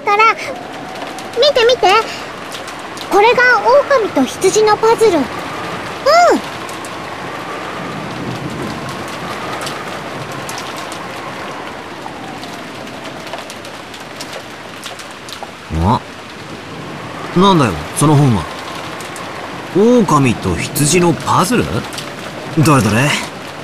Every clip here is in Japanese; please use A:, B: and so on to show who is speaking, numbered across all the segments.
A: から見て見て、これが狼と羊のパズル。
B: なんだよその本は。狼と羊のパズル？どれどれ。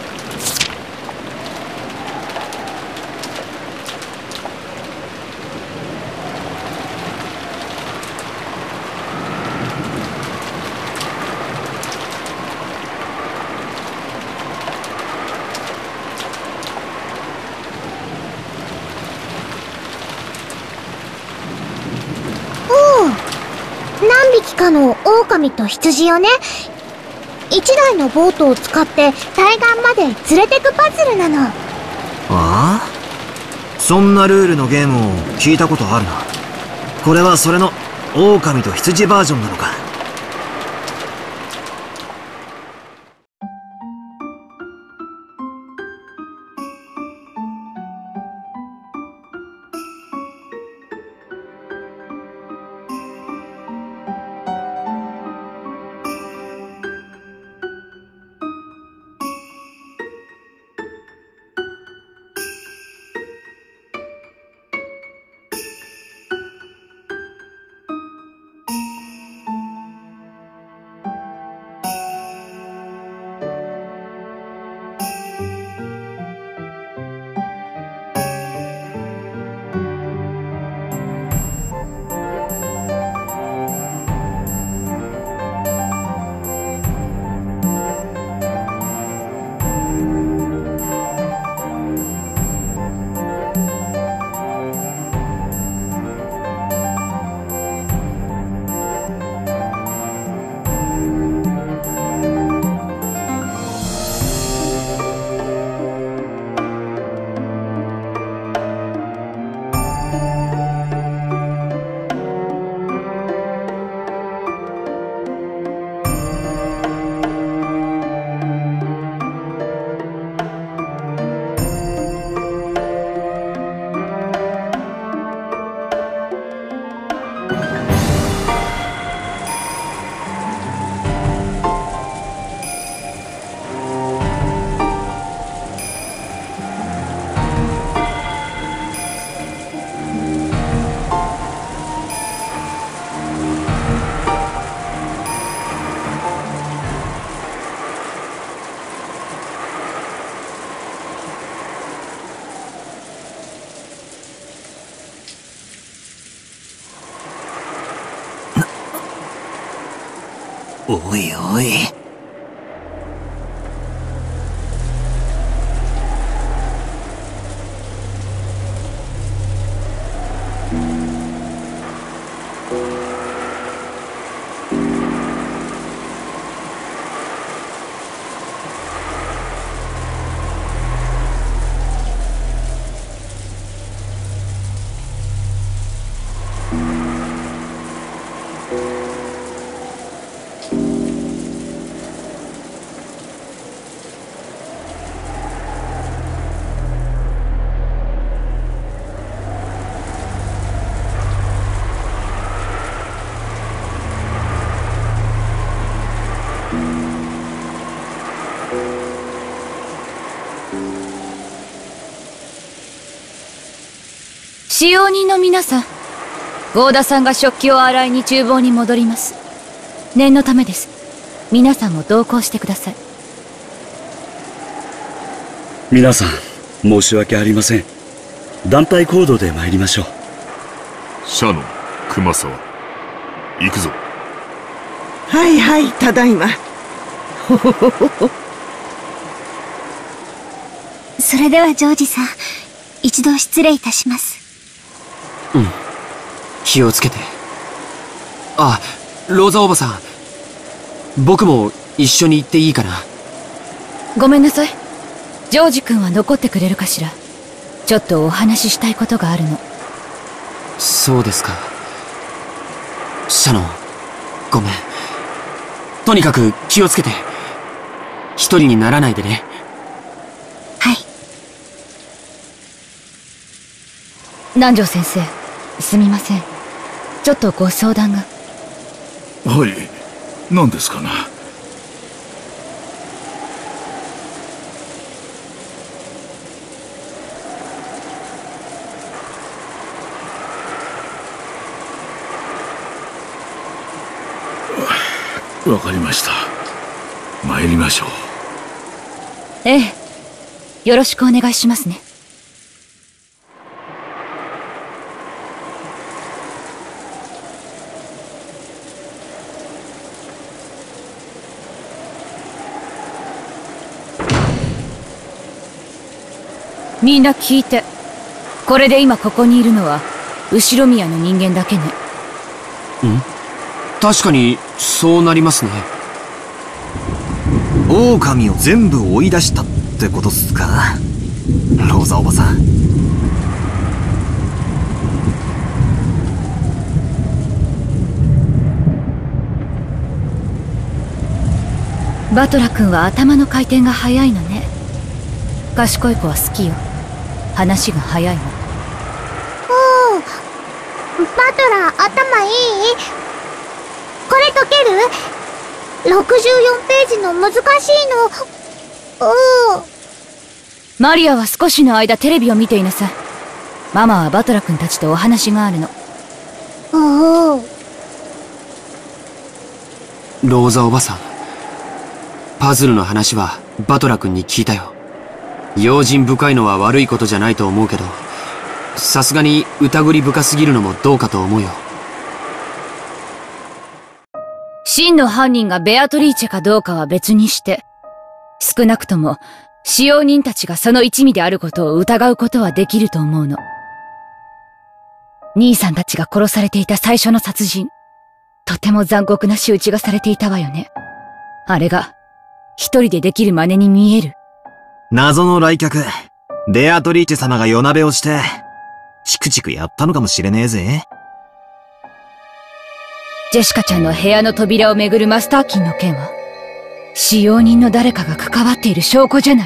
A: 何匹かの狼と羊よね。一台のボートを使って対岸まで連れてくパズルなの。
B: ああ、そんなルールのゲームを聞いたことあるな。これはそれの狼と羊バージョンなのか。おいおい。
C: 使用人の皆さん、郷田さんが食器を洗いに厨房に戻ります。念のためです。皆さんも同行してください。
D: 皆さん、申し訳ありません。団体行動で参りましょう。
E: シャノン、熊沢、行くぞ。
F: はいはい、ただいま。
A: それではジョージさん、一度失礼いたします。
G: うん、気をつけて。あ、ローザおばさん、僕も一緒に行っていいかな。
C: ごめんなさい。ジョージ君は残ってくれるかしら。ちょっとお話ししたいことがあるの。
G: そうですか。シャノン、ごめん。とにかく気をつけて。一人にならないでね。
A: はい。
C: 南條先生、 すみません。ちょっとご相談が。
E: はい、何ですかな。わかりました。参りましょう。
C: ええ。よろしくお願いしますね。みんな聞いて。これで今ここにいるのは、後宮の人間だけね。
G: 確かに、そうなりますね。
B: 狼を全部追い出したってことっすか、ローザおばさん。
C: バトラ君は頭の回転が早いのね。賢い子は好きよ。話が早いの。
A: おお、バトラー頭いい？これ解ける？ 64 ページの難しいの。おお。
C: マリアは少しの間テレビを見ていなさい。ママはバトラ君たちとお話があるの。
A: おお。
G: ローザおばさん。パズルの話はバトラ君に聞いたよ。用心深いのは悪いことじゃないと思うけど、さすがに疑り深すぎるのもどうかと思うよ。
C: 真の犯人がベアトリーチェかどうかは別にして、少なくとも使用人たちがその一味であることを疑うことはできると思うの。兄さんたちが殺されていた最初の殺人、とても残酷な仕打ちがされていたわよね。あれが一人でできる真似に見える。
B: 謎の来客、ベアトリーチェ様が夜鍋をして、チクチクやったのかもしれねえぜ。
C: ジェシカちゃんの部屋の扉をめぐるマスターキーの件は、使用人の誰かが関わっている証拠じゃない。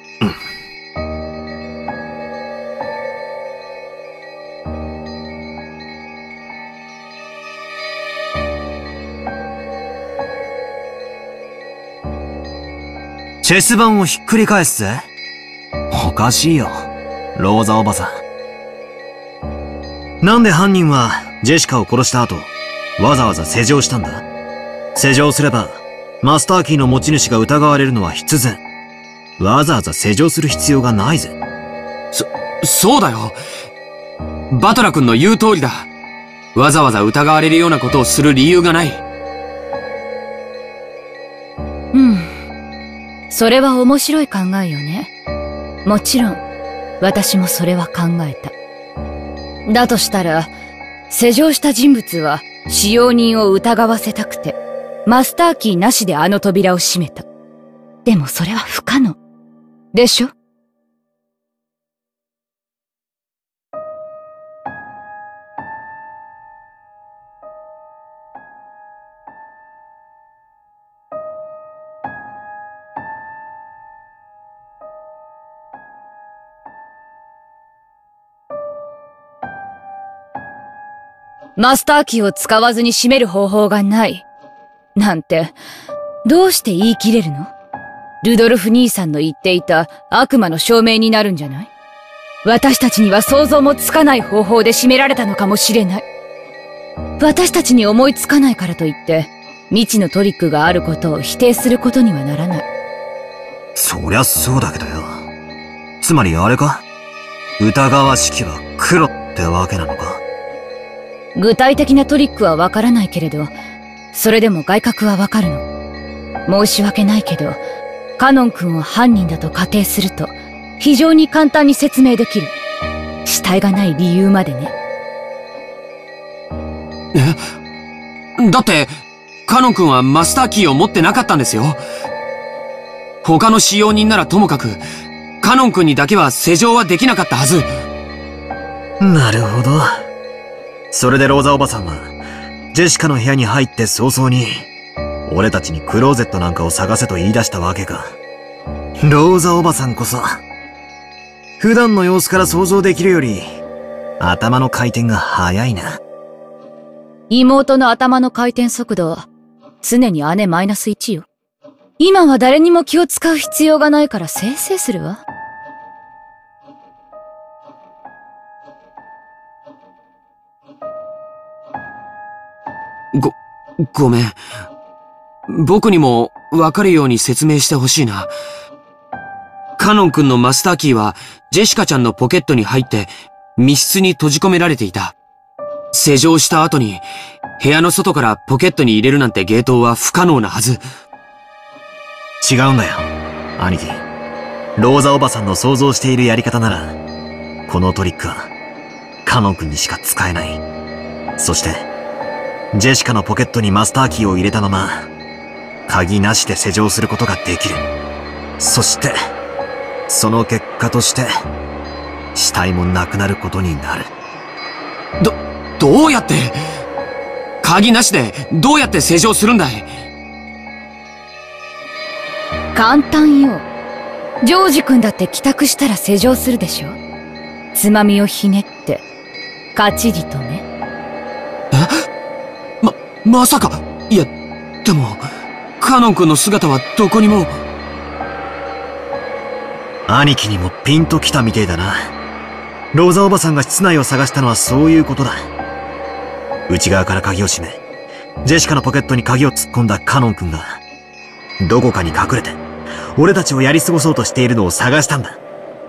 B: チェス盤をひっくり返すぜ。おかしいよ、ローザおばさん。なんで犯人はジェシカを殺した後、わざわざ施錠したんだ？施錠すれば、マスターキーの持ち主が疑われるのは必然。わざわざ施錠する必要がないぜ。
G: そうだよ。バトラ君の言う通りだ。わざわざ疑われるようなことをする理由がない。
C: それは面白い考えよね。もちろん、私もそれは考えた。だとしたら、施錠した人物は使用人を疑わせたくて、マスターキーなしであの扉を閉めた。でもそれは不可能。でしょ？マスターキーを使わずに閉める方法がない。なんて、どうして言い切れるの？ルドルフ兄さんの言っていた悪魔の証明になるんじゃない？私たちには想像もつかない方法で閉められたのかもしれない。私たちに思いつかないからといって、未知のトリックがあることを否定することにはならない。
B: そりゃそうだけどよ。つまりあれか？疑わしきは黒ってわけなのか？
C: 具体的なトリックはわからないけれど、それでも外角はわかるの。申し訳ないけど、カノン君を犯人だと仮定すると、非常に簡単に説明できる。死体がない理由までね。
G: だって、カノン君はマスターキーを持ってなかったんですよ。他の使用人ならともかく、カノン君にだけは施錠はできなかったはず。
B: なるほど。それでローザおばさんは、ジェシカの部屋に入って早々に、俺たちにクローゼットなんかを探せと言い出したわけか。ローザおばさんこそ、普段の様子から想像できるより、 頭の回転が速いな。
C: 妹の頭の回転速度は常に姉マイナス1よ。今は誰にも気を使う必要がないからせいせいするわ。
G: ごめん。僕にもわかるように説明してほしいな。カノン君のマスターキーはジェシカちゃんのポケットに入って密室に閉じ込められていた。施錠した後に部屋の外からポケットに入れるなんて芸当は不可能なはず。
B: 違うんだよ、兄貴。ローザおばさんの想像しているやり方なら、このトリックはカノン君にしか使えない。そして、ジェシカのポケットにマスターキーを入れたまま、鍵なしで施錠することができる。そして、その結果として、死体もなくなることになる。
G: どうやって、鍵なしでどうやって施錠するんだい？
C: 簡単よ。ジョージ君だって帰宅したら施錠するでしょ。つまみをひねって、カチリとね。
G: まさか。いや、でも、カノン君の姿はどこにも。
B: 兄貴にもピンときたみてえだな。ローザおばさんが室内を探したのはそういうことだ。内側から鍵を閉め、ジェシカのポケットに鍵を突っ込んだカノン君が、どこかに隠れて、俺たちをやり過ごそうとしているのを探したんだ。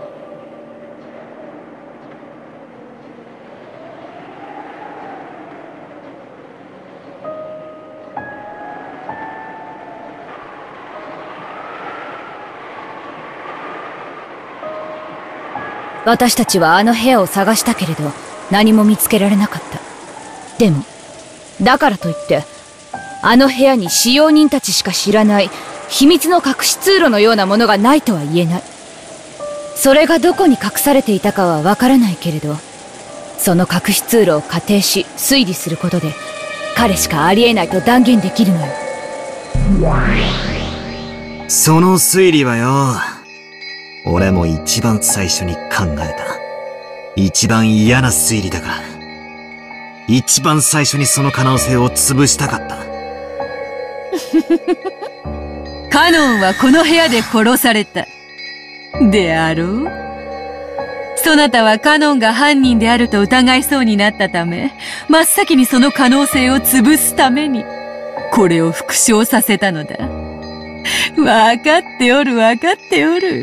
C: 私たちはあの部屋を探したけれど、何も見つけられなかった。でも、だからといって、あの部屋に使用人たちしか知らない秘密の隠し通路のようなものがないとは言えない。それがどこに隠されていたかはわからないけれど、その隠し通路を仮定し推理することで、彼しかありえないと断言できるのよ。
B: その推理はよ、俺も一番最初に考えた。一番嫌な推理だから。一番最初にその可能性を潰したかった。
H: カノンはこの部屋で殺された。であろう？そなたはカノンが犯人であると疑いそうになったため、真っ先にその可能性を潰すために、これを復唱させたのだ。わかっておるわかっておる。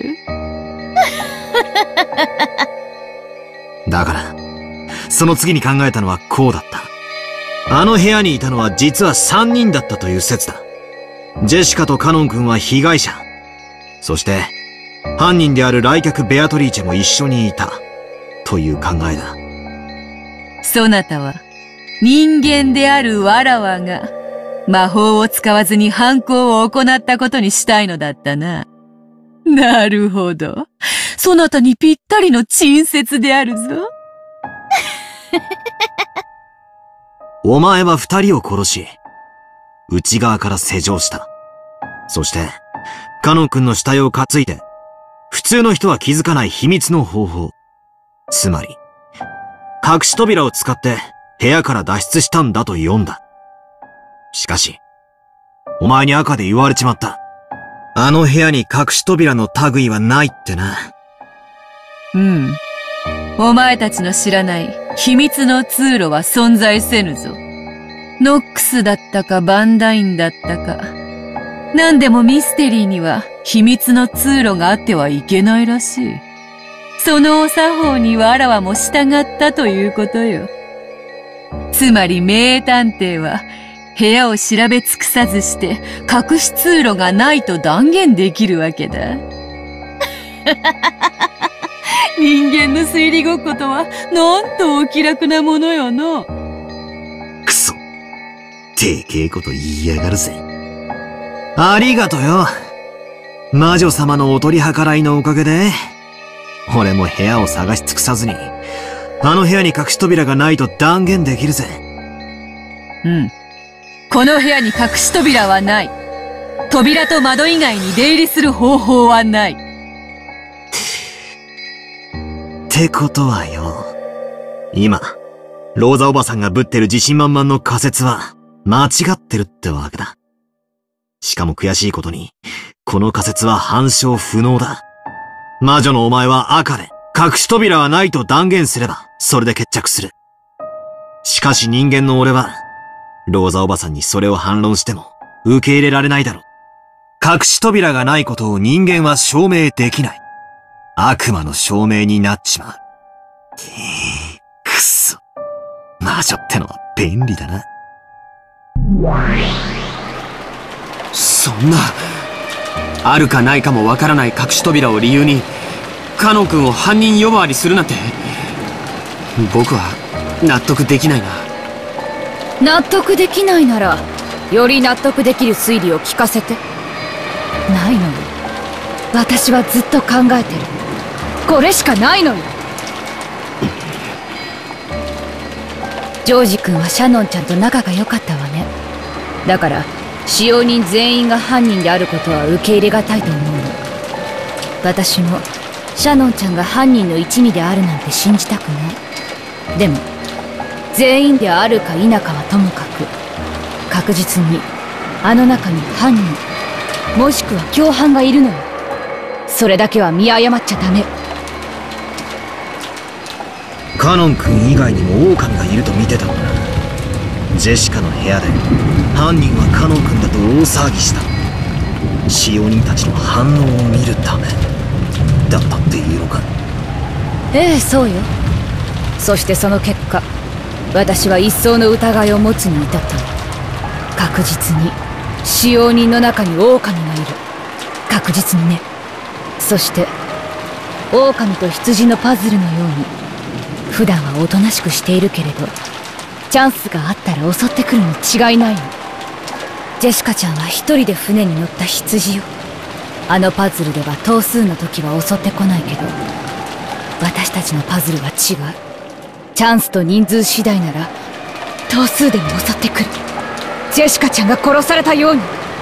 B: だから、その次に考えたのはこうだった。あの部屋にいたのは実は3人だったという説だ。ジェシカとカノン君は被害者。そして、犯人である来客ベアトリーチェも一緒にいた。という考えだ。
H: そなたは、人間であるわらわが、魔法を使わずに犯行を行ったことにしたいのだったな。なるほど。そなたにぴったりの陳説であるぞ。
B: お前は2人を殺し、内側から施錠した。そして、カノン君の死体を担いで、普通の人は気づかない秘密の方法。つまり、隠し扉を使って部屋から脱出したんだと読んだ。しかし、お前に赤で言われちまった。あの部屋に隠し扉の類はないってな。
H: うん。お前たちの知らない秘密の通路は存在せぬぞ。ノックスだったかバンダインだったか。何でもミステリーには秘密の通路があってはいけないらしい。そのお作法にわらわも従ったということよ。つまり名探偵は部屋を調べ尽くさずして隠し通路がないと断言できるわけだ。人間の推理ごっことはなんとお気楽なものよの。
B: くそ。でけえこと言いやがるぜ。ありがとよ。魔女様のお取り計らいのおかげで、俺も部屋を探し尽くさずに、あの部屋に隠し扉がないと断言できるぜ。
H: うん。この部屋に隠し扉はない。扉と窓以外に出入りする方法はない。
B: ってことはよ、 今、ローザおばさんがぶってる自信満々の仮説は、間違ってるってわけだ。しかも悔しいことに、この仮説は反証不能だ。魔女のお前は赤で、隠し扉はないと断言すれば、それで決着する。しかし人間の俺は、ローザおばさんにそれを反論しても、受け入れられないだろう。隠し扉がないことを人間は証明できない。悪魔の証明になっちまう。くっそ。魔女ってのは便利だな。
G: そんな、あるかないかもわからない隠し扉を理由に、カノン君を犯人呼ばわりするなんて、僕は納得できないな。
C: 納得できないなら、より納得できる推理を聞かせて。ないのよ。私はずっと考えてる。これしかないのよ。ジョージ君はシャノンちゃんと仲が良かったわね。だから使用人全員が犯人であることは受け入れがたいと思うの。私もシャノンちゃんが犯人の一味であるなんて信じたくない。でも全員であるか否かはともかく、確実にあの中に犯人もしくは共犯がいるのよ。それだけは見誤っちゃダメ。
B: カノン君以外にも狼がいると見てたんだ。ジェシカの部屋で犯人はカノン君だと大騒ぎした。使用人たちの反応を見るためだったっていうのか。
C: ええ、そうよ。そしてその結果、私は一層の疑いを持つに至ったの。確実に使用人の中に狼がいる。確実にね。そして狼と羊のパズルのように普段はおとなしくしているけれど、チャンスがあったら襲ってくるに違いないの。ジェシカちゃんは一人で船に乗った羊よ。あのパズルでは頭数の時は襲ってこないけど、私たちのパズルは違う。チャンスと人数次第なら頭数でも襲ってくる。ジェシカちゃんが殺されたように。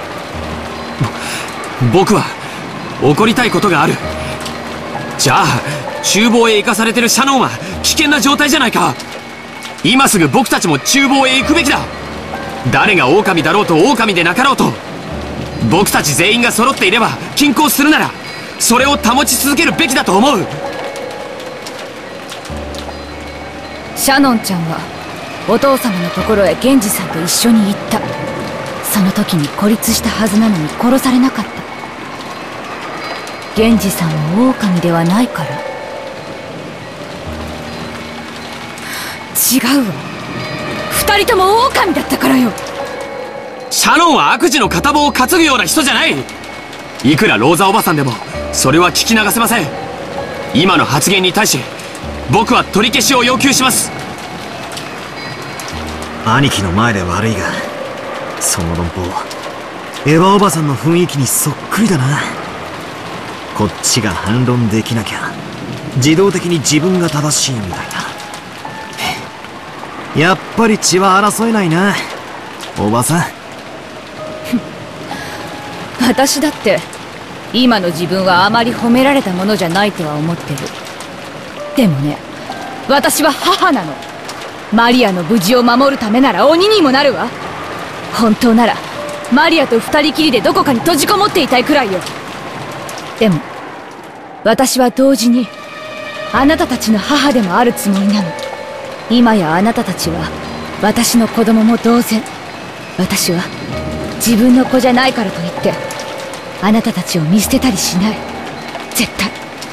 G: 僕は怒りたいことがある。じゃあ厨房へ行かされてるシャノンは危険な状態じゃないか。今すぐ僕たちも厨房へ行くべきだ。誰が狼だろうと狼でなかろうと、僕たち全員が揃っていれば均衡するならそれを保ち続けるべきだと思う。
C: シャノンちゃんはお父様のところへ源氏さんと一緒に行った。その時に孤立したはずなのに殺されなかった。源氏さんも狼ではないから。違うわ。二人とも狼だったからよ。
G: シャノンは悪事の片棒を担ぐような人じゃない。いくらローザおばさんでもそれは聞き流せません。今の発言に対し僕は取り消しを要求します。
B: 兄貴の前で悪いが、その論法エヴァおばさんの雰囲気にそっくりだな。こっちが反論できなきゃ自動的に自分が正しいみたいな。やっぱり血は争えないな、おばさん。
C: 私だって今の自分はあまり褒められたものじゃないとは思ってる。でもね、私は母なの。マリアの無事を守るためなら鬼にもなるわ。本当ならマリアと二人きりでどこかに閉じこもっていたいくらいよ。でも私は同時にあなたたちの母でもあるつもりなの。今やあなたたちは私の子供も同然。私は自分の子じゃないからといってあなたたちを見捨てたりしない。絶対。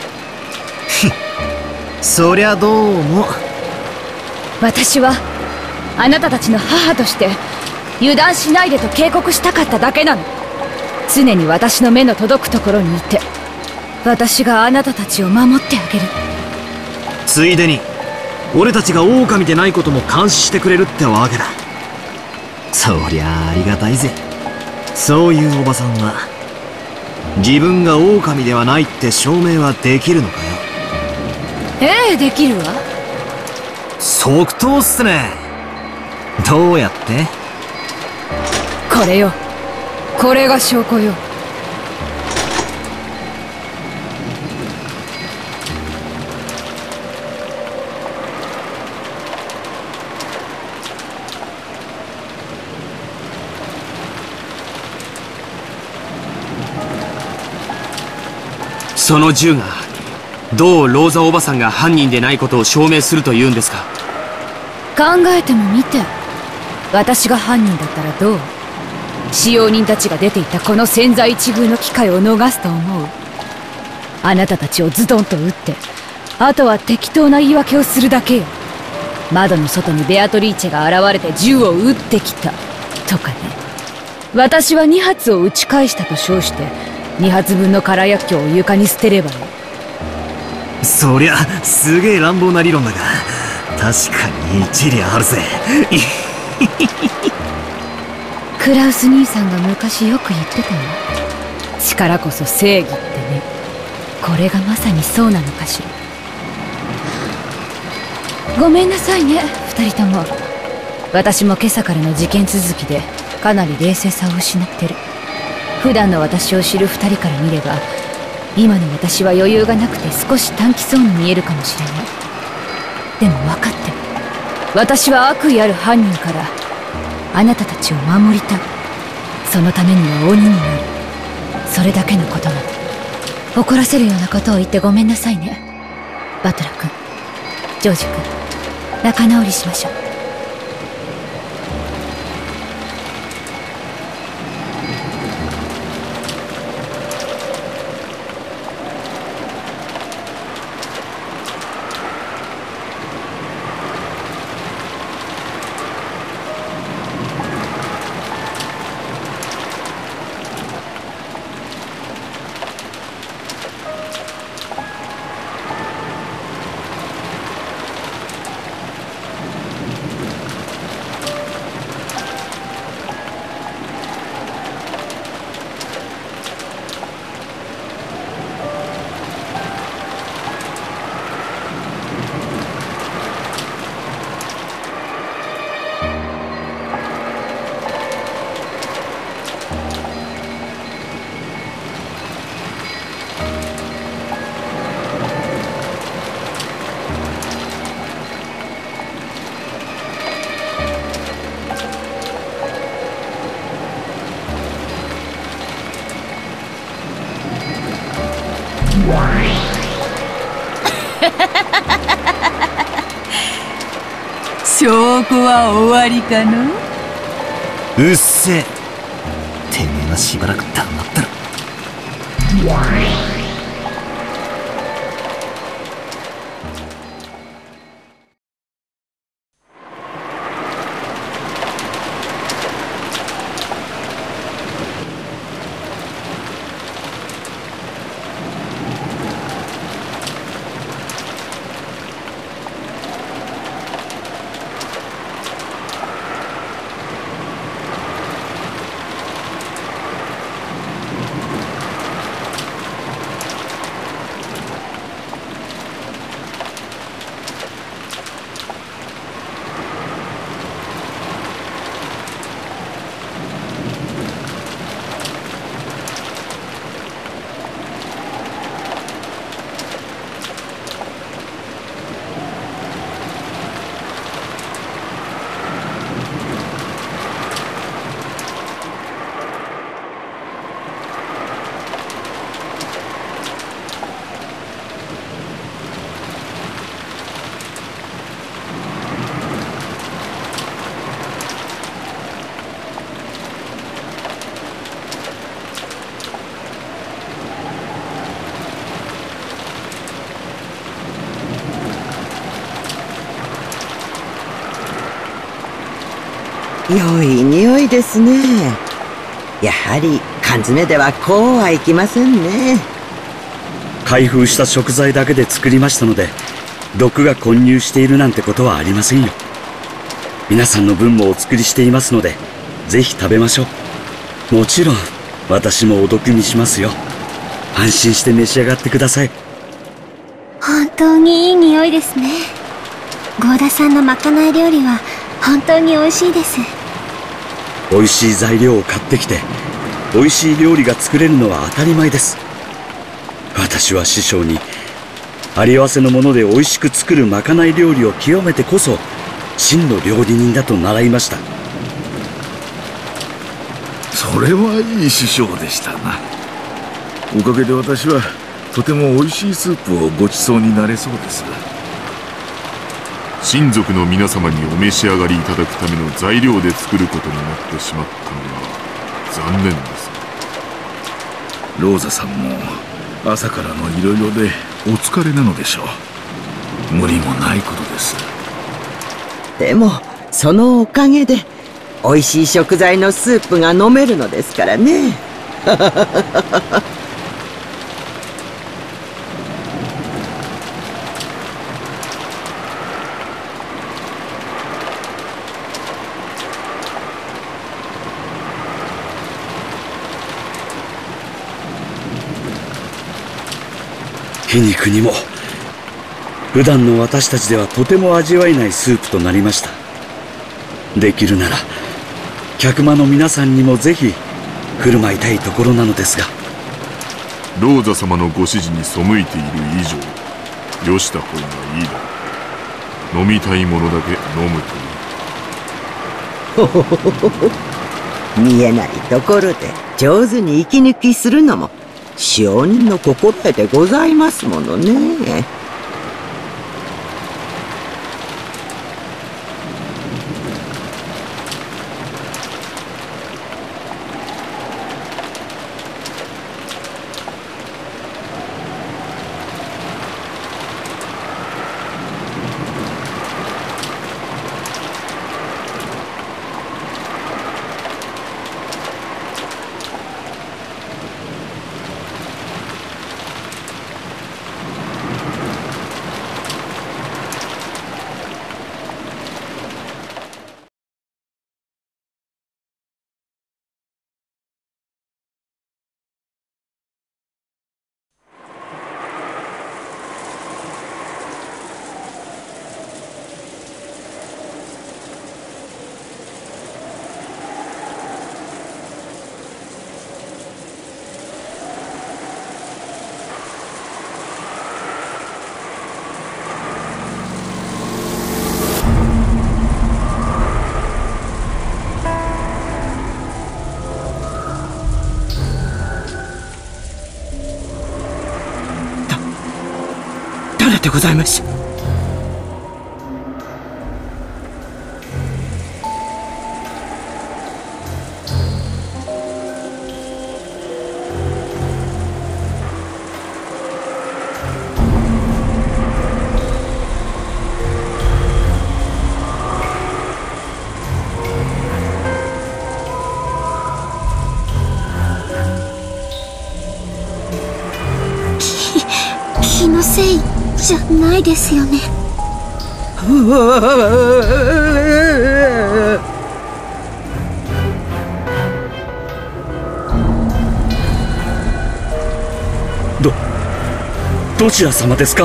B: そりゃどうも。
C: 私はあなたたちの母として油断しないでと警告したかっただけなの。常に私の目の届くところにいて、私があなたたちを守ってあげる。
B: ついでに俺たちが狼でないことも監視してくれるってわけだ。そりゃありがたいぜ。そういうおばさんは自分が狼ではないって証明はできるのかよ。
C: ええ、できるわ。
B: 即答っすね。どうやって？
C: これよ。これが証拠よ。
G: その銃がどうローザおばさんが犯人でないことを証明するというんですか？
C: 考えてもみて。私が犯人だったらどう？使用人たちが出ていたこの千載一遇の機会を逃すと思う？あなたたちをズドンと撃って、あとは適当な言い訳をするだけよ。窓の外にベアトリーチェが現れて銃を撃ってきたとかね。私は2発を撃ち返したと称して2発分の空薬莢を床に捨てればいい。
B: そりゃすげえ乱暴な理論だが、確かに一理あるぜ。
C: クラウス兄さんが昔よく言ってたよ。力こそ正義ってね。これがまさにそうなのかしら。ごめんなさいね、二人とも。私も今朝からの事件続きでかなり冷静さを失ってる。普段の私を知る二人から見れば、今の私は余裕がなくて少し短気そうに見えるかもしれない。でも分かってる。私は悪意ある犯人からあなたたちを守りたい。そのためには鬼になる。それだけのことなの。怒らせるようなことを言ってごめんなさいね。バトラ君、ジョージ君、仲直りしましょう。
H: 証拠は終わりかの？
B: うっせえ。てめえはしばらく黙ったろ。
F: 良い匂いですね。やはり缶詰ではこうはいきませんね。
D: 開封した食材だけで作りましたので、毒が混入しているなんてことはありませんよ。皆さんの分もお作りしていますので、ぜひ食べましょう。もちろん私もお毒にしますよ。安心して召し上がってください。
A: 本当にいい匂いですね。合田さんのまかない料理は本当に美味しいです。
D: 美味しい材料を買ってきて美味しい料理が作れるのは当たり前です。私は師匠にあり合わせのもので美味しく作るまかない料理を極めてこそ真の料理人だと習いました。
E: それはいい師匠でしたな。おかげで私はとても美味しいスープをごちそうになれそうです。親族の皆様にお召し上がりいただくための材料で作ることになってしまったのは残念です。
I: ローザさんも朝からのいろいろでお疲れなのでしょう。無理もないことです。
F: でもそのおかげで美味しい食材のスープが飲めるのですからね。
D: 皮肉にも普段の私たちではとても味わえないスープとなりました。できるなら客間の皆さんにもぜひ振る舞いたいところなのですが。
E: ローザ様のご指示に背いている以上よした方がいいだろう。飲みたいものだけ飲むといい。
F: 見えないところで上手に息抜きするのも使用人の心得でございますものね。誰でございます？
A: 気のせいじゃないですよね。
D: どちら様ですか？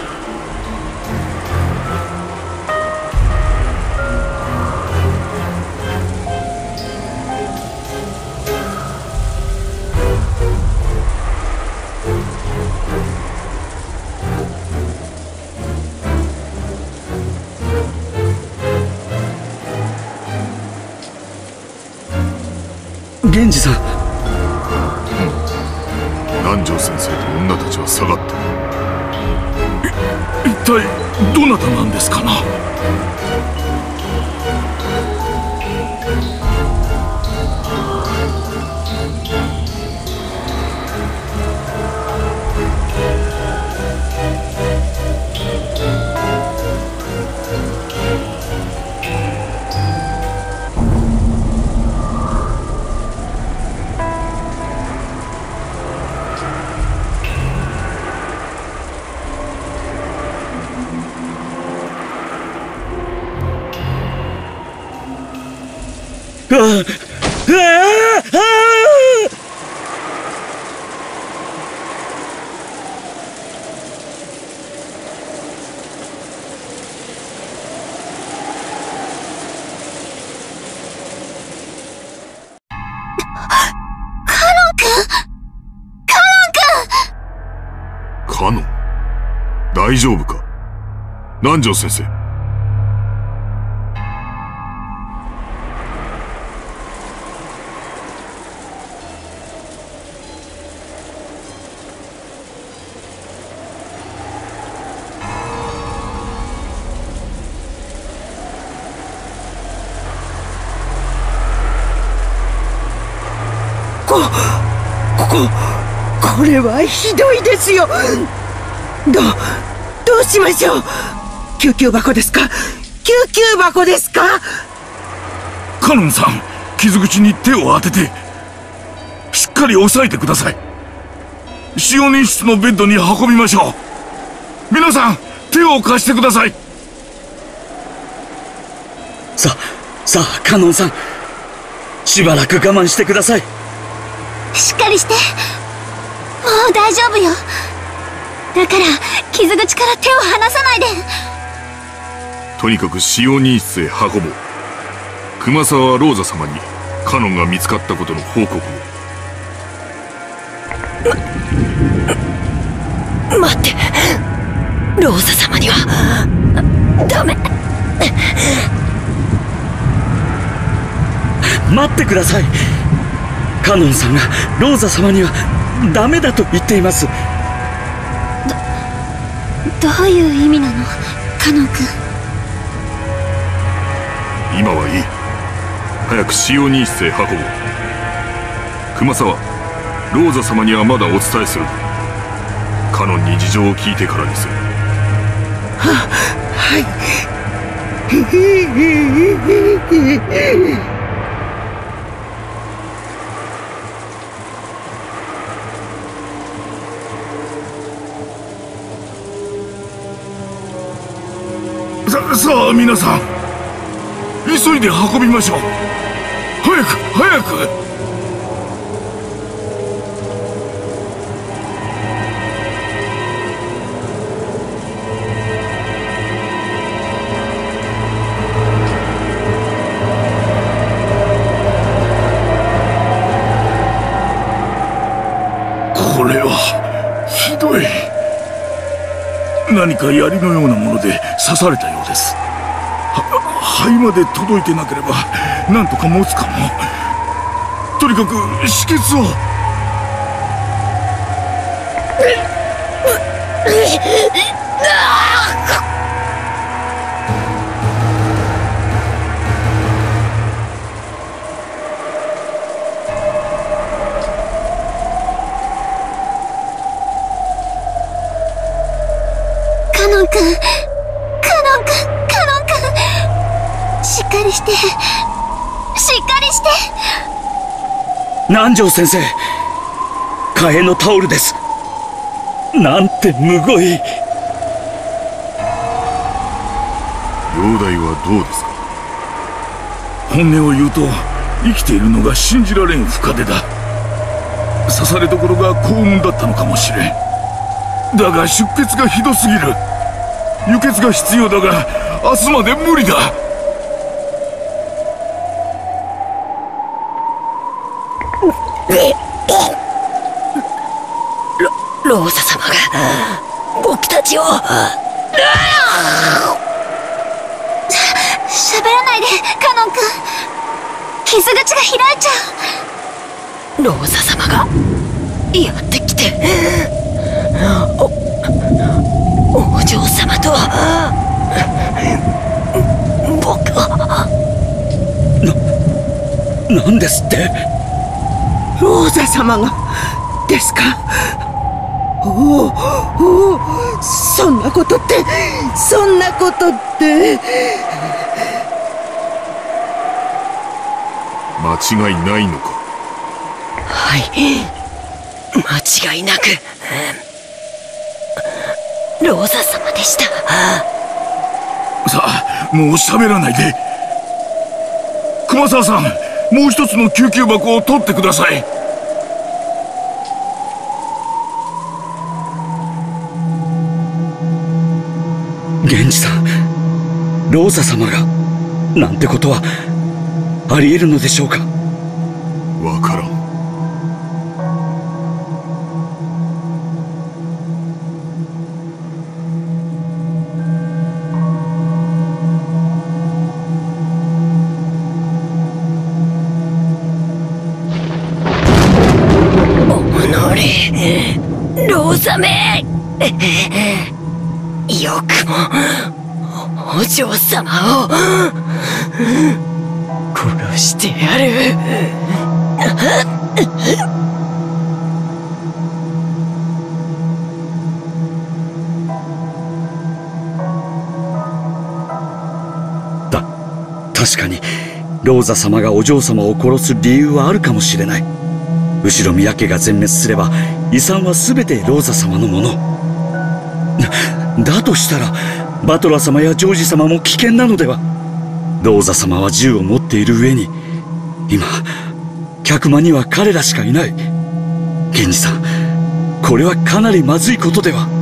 D: 源氏さん。
E: 南條先生と女たちは下がった。
I: 一体どなたなんですかな？
E: カノン、大丈夫か？南條先生。
F: これはひどいですよ。どうしましょう。救急箱ですか？救急箱ですか？
I: カノンさん、傷口に手を当ててしっかり押さえてください。使用人室のベッドに運びましょう。皆さん、手を貸してください。
D: さあカノンさん、しばらく我慢してください。
A: しっかりして。もう大丈夫よ。だから傷口から手を離さないで。
E: とにかく使用人室へ運ぼう。熊沢はローザ様にカノンが見つかったことの報告を。
H: 待って、ローザ様にはダメ。
D: 待ってください。カノンさんがローザ様にはダメだと言っています。
A: どういう意味なの、カノン君。
E: 今はいい。早く使用人室へ運ぼう。熊沢、ローザ様にはまだお伝えする。カノンに事情を聞いてからにする。
F: はい。
I: さあ皆さん、急いで運びましょう。早く。これはひどい。何か槍のようなもので刺されたようです。肺まで届いてなければなんとか持つかも。とにかく止血を。
A: カノン君、しっかりして。
D: 南條先生、替えのタオルです。なんてむごい。
E: 容体はどうですか？
I: 本音を言うと、生きているのが信じられん深手だ。刺されどころが幸運だったのかもしれん。だが出血がひどすぎる。輸血が必要だが明日まで無理だ。
H: ローザ様が僕たちを。
A: 喋らないで、カノン君。傷口が開いちゃ
H: う。ローザ様がやってきて、お嬢様と僕は。
D: なんですって？
F: ローザ様がですか？おお、そんなことって。
E: 間違いないのか？
H: はい、間違いなくローザ様でした。
I: さあ、もう喋らないで。熊沢さん、もう一つの救急箱を取ってください。
D: 源氏さん、ローザ様がなんてことはありえるのでしょうか？
E: わからん。
H: ローザめ、よくもお嬢様を殺してやる。
D: 確かにローザ様がお嬢様を殺す理由はあるかもしれない。後ろ宮家が全滅すれば遺産は全てローザ様のもの。だとしたらバトラ様やジョージ様も危険なのでは。ローザ様は銃を持っている上に今客間には彼らしかいない。源氏さん、これはかなりまずいことでは。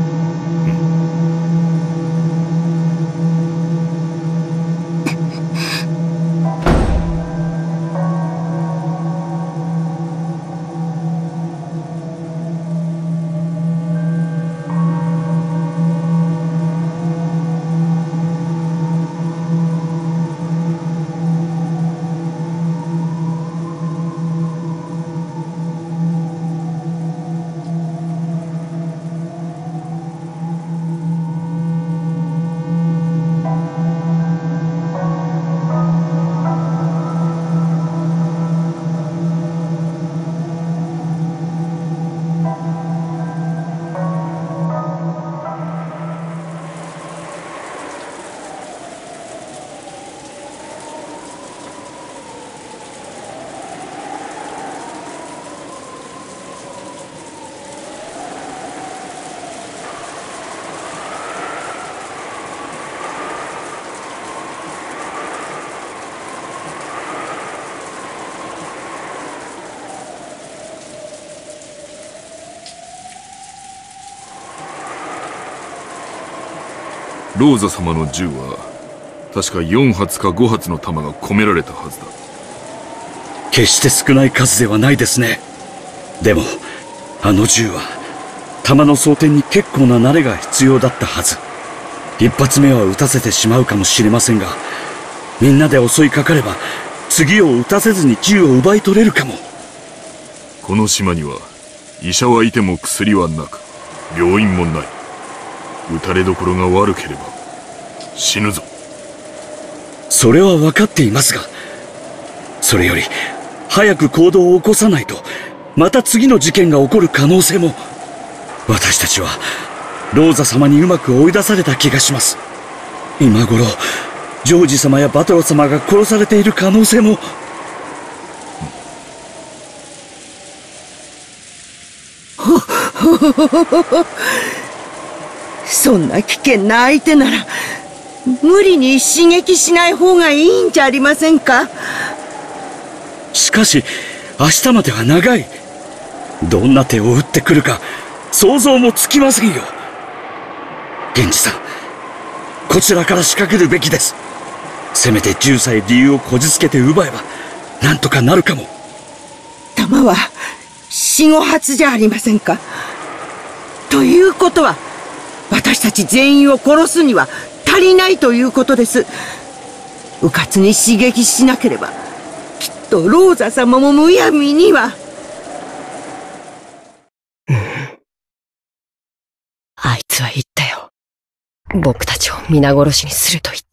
E: ローザ様の銃は確か4発か5発の弾が込められたはずだ。
D: 決して少ない数ではないですね。でもあの銃は弾の装填に結構な慣れが必要だったはず。一発目は撃たせてしまうかもしれませんが、みんなで襲いかかれば次を撃たせずに銃を奪い取れるかも。
E: この島には医者はいても薬はなく、病院もない。撃たれどころが悪ければ死ぬぞ。
D: それは分かっていますが、それより早く行動を起こさないとまた次の事件が起こる可能性も。私たちはローザ様にうまく追い出された気がします。今頃ジョージ様やバトラ様が殺されている可能性も。
F: そんな危険な相手なら無理に刺激しない方がいいんじゃありませんか。
D: しかし明日までは長い。どんな手を打ってくるか想像もつきませんよ。源氏さん、こちらから仕掛けるべきです。せめて銃さえ理由をこじつけて奪えばなんとかなるかも。
F: 弾は4、5発じゃありませんか。ということは私たち全員を殺すには足りないということです。迂闊に刺激しなければきっとローザ様もむやみには。
J: あいつは言ったよ。僕たちを皆殺しにすると言った。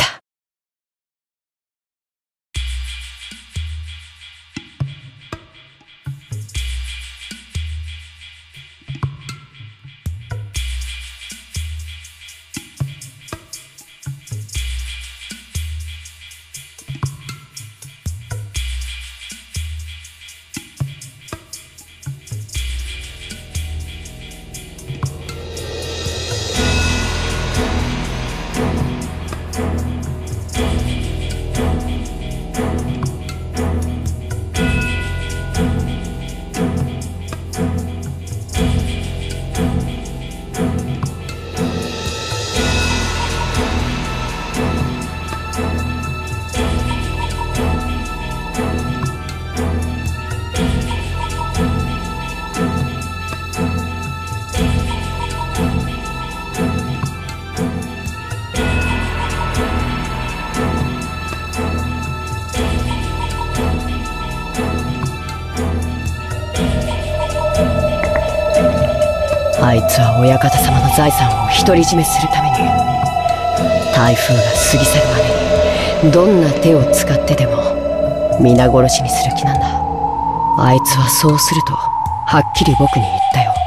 J: あいつは親方様の財産を独り占めするために台風が過ぎ去るまでにどんな手を使ってでも皆殺しにする気なんだ。 あいつはそうするとはっきり僕に言ったよ。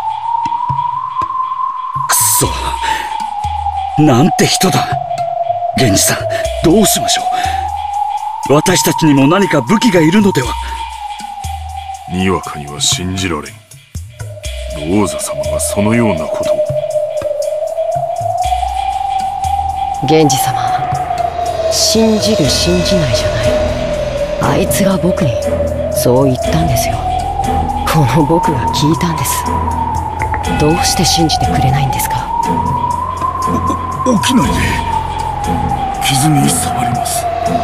D: くそ、なんて人だ。源氏さん、どうしましょう。私たちにも何か武器がいるのでは。
E: にわかには信じられん。ローザ様がそのようなことを。
J: 源氏様、信じる信じないじゃない。あいつが僕にそう言ったんですよ。この僕が聞いたんです。どうして信じてくれないんですか？
I: 起きないで。傷に触ります。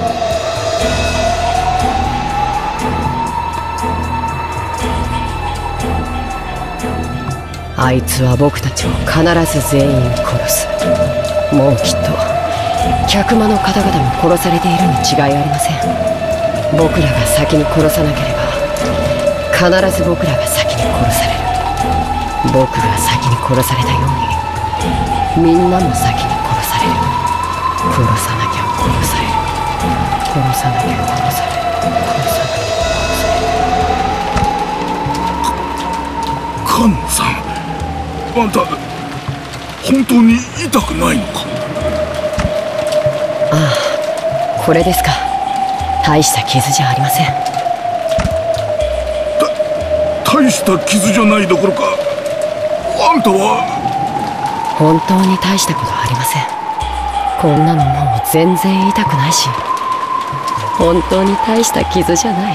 J: あいつは僕たちを必ず全員殺す。もうきっと客間の方々も殺されているに違いありません。僕らが先に殺さなければ必ず僕らが先に殺される。僕が先に殺されたようにみんなも先に殺される。殺さなきゃ殺される。殺さなきゃ殺される。殺さなきゃ殺される。
I: カノンさん、あんた本当に痛くないのか？
J: ああ、これですか。大した傷じゃありません。
I: 大した傷じゃないどころか、あんたは。
J: 本当に大したことありません。こんなのもう全然痛くないし、本当に大した傷じゃない。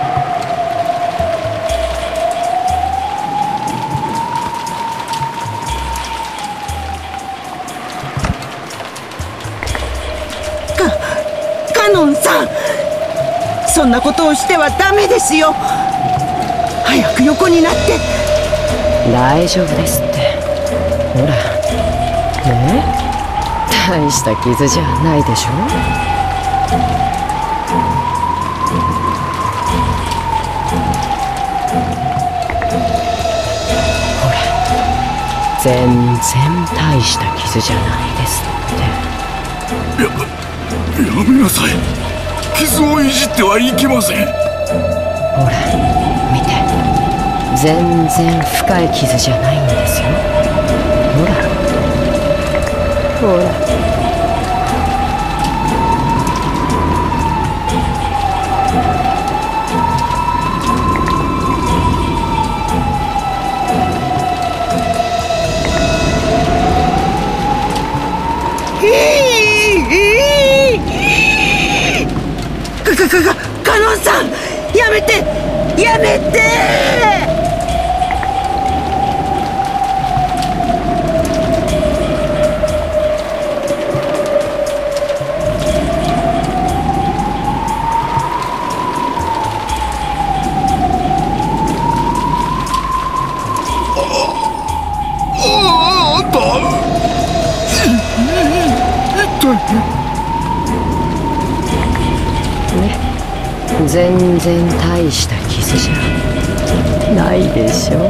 F: カノンさん、そんなことをしてはダメですよ。早く横になって。
J: 大丈夫ですって。ほらね、大した傷じゃないでしょ。ほら、全然大した傷じゃないですって。
I: やめなさい。傷をいじってはいけません。
J: ほら見て、全然深い傷じゃないんですよ。ほらほら。
F: カノンさん、やめてやめて。
I: あんた、
J: 全然大した傷じゃないでしょ。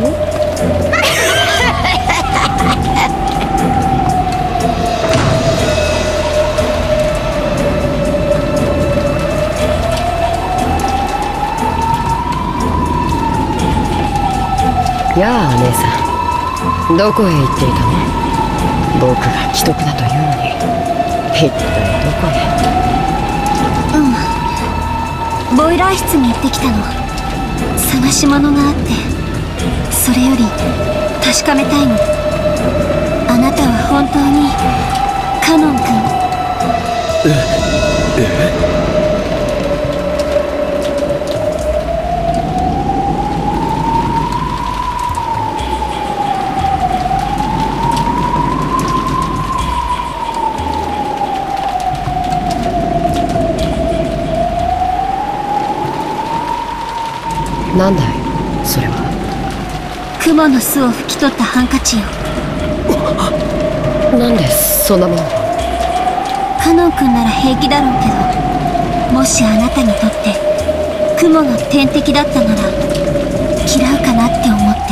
J: やあ姉さん、どこへ行っていたの？僕が危篤だというのに、一体どこへ？
A: ボイラー室に行ってきたの。探し物があって、それより確かめたいの。あなたは本当にカノン君？
J: なんだいそれは？
A: 雲の巣を拭き取ったハンカチよ。
J: なんでそんなものを？
A: カノン君なら平気だろうけど、もしあなたにとって雲が天敵だったなら嫌うかなって思って。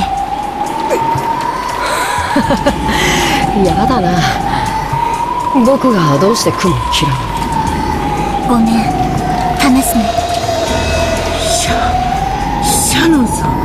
J: やだな。僕がどうして雲を嫌うの？
A: ごめん、話すね。
F: シャノンさん。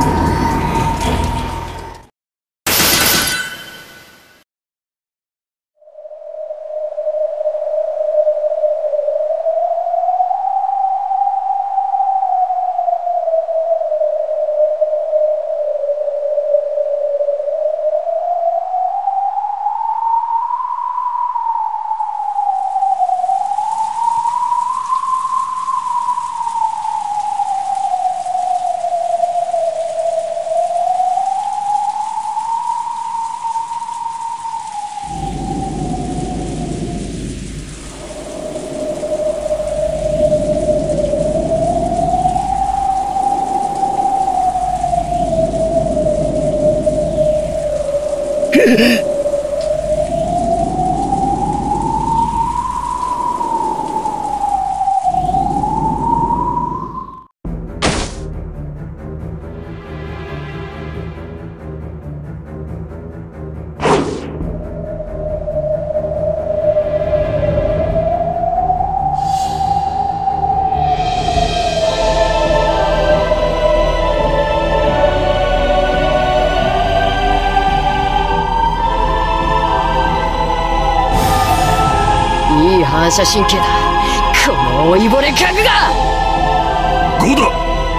J: 反射神経だ、この老いぼれ家具が。
E: ゴダ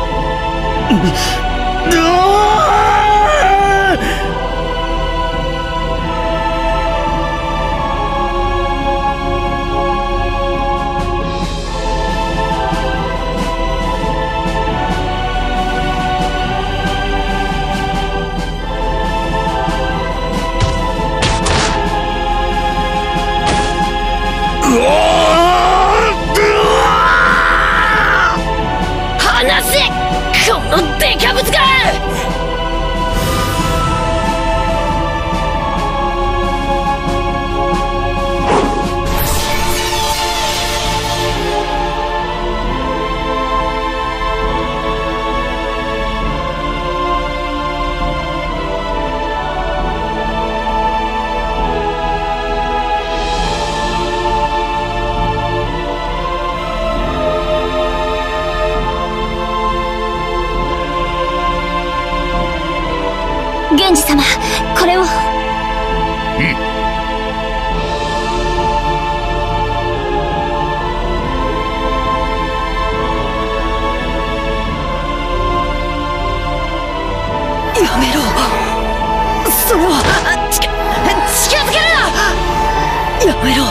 J: 離せ、このデカブツが。
A: 源氏様、これを。
J: やめろ、それは近づけるな。やめろ。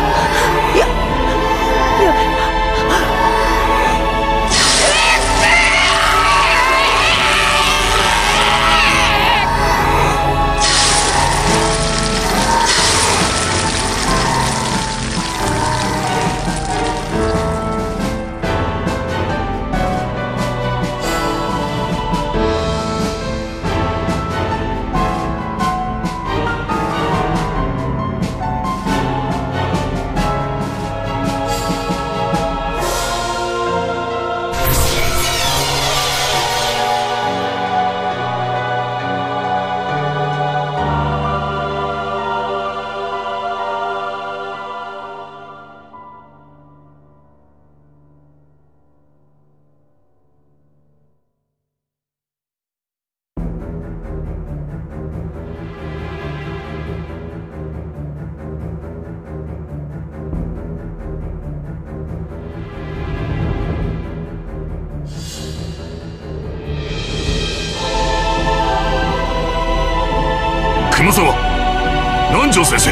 E: 熊沢、南條先生。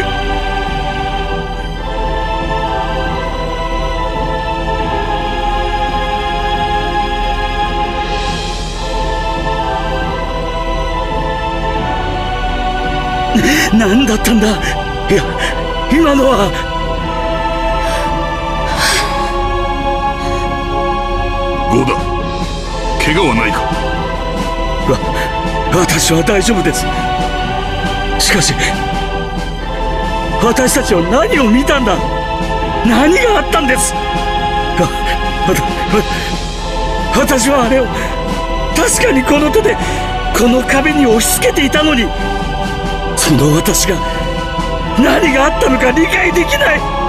D: 何だったんだ。いや、今のは。
E: ゴーダ、怪我はないか。
D: 私は大丈夫です。しかし私たちは何を見たんだ。何があったんです。私はあれを確かにこの手でこの壁に押し付けていたのに、その私が何があったのか理解できない。